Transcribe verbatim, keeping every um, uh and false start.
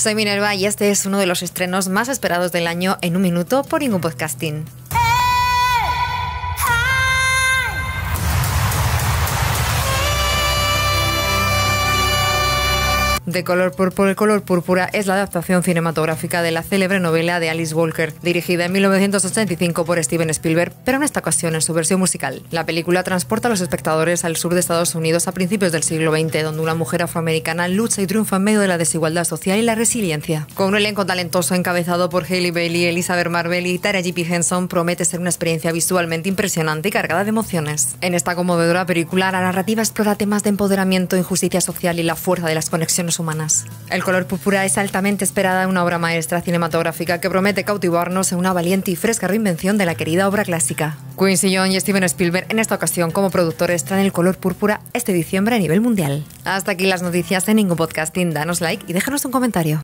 Soy Minerva y este es uno de los estrenos más esperados del año en un minuto por Ingu Podcasting. De color púrpura, el color púrpura es la adaptación cinematográfica de la célebre novela de Alice Walker, dirigida en mil novecientos ochenta y cinco por Steven Spielberg, pero en esta ocasión en su versión musical. La película transporta a los espectadores al sur de Estados Unidos a principios del siglo veinte, donde una mujer afroamericana lucha y triunfa en medio de la desigualdad social y la resiliencia. Con un elenco talentoso encabezado por Halle Bailey, Elizabeth Marvel y Taraji P. Henson, promete ser una experiencia visualmente impresionante y cargada de emociones. En esta conmovedora película, la narrativa explora temas de empoderamiento, injusticia social y la fuerza de las conexiones humanas. El color púrpura es altamente esperada, una obra maestra cinematográfica que promete cautivarnos en una valiente y fresca reinvención de la querida obra clásica. Quincy Jones y Steven Spielberg en esta ocasión como productores traen el color púrpura este diciembre a nivel mundial. Hasta aquí las noticias en Ingu Podcasting. Danos like y déjanos un comentario.